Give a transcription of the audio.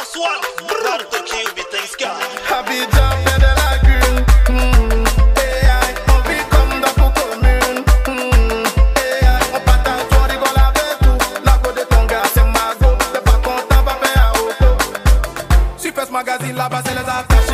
Swan, Roberto Kilby, Tensca. Abidjan, près de la lagune. On vit comme dans pour commune. On partage, on rigole avec tout. La go de ton gars, c'est ma go. T'es pas content, pas faire à auto. Super magazine, là-bas, c'est les attaches.